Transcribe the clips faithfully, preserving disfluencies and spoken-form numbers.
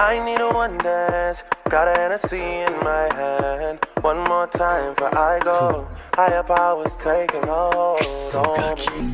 I need a one dance, got a Hennessy in my hand. One more time for I go. Higher powers taking hold on me.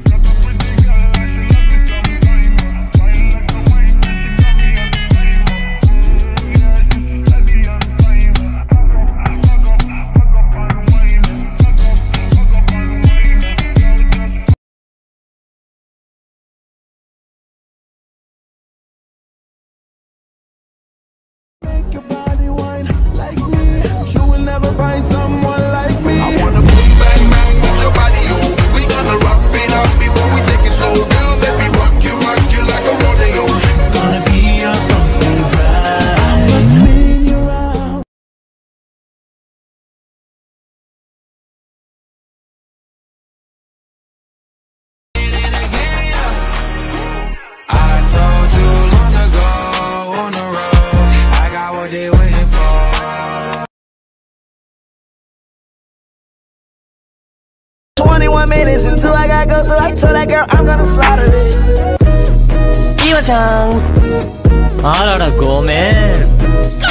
Make your body wine like me. You will never find someone like me. I wanna boom bang bang with your body, oh. We gonna rock it up before we take it slow. Girl, let me rock you, rock you like a rodeo. It's gonna be a funky ride. I'ma spin you around. I told you long ago on the road, I got what they waiting for. twenty-one minutes until I gotta go, so I told that girl I'm gonna slaughter it. Iwa-chan. Arara, gomen.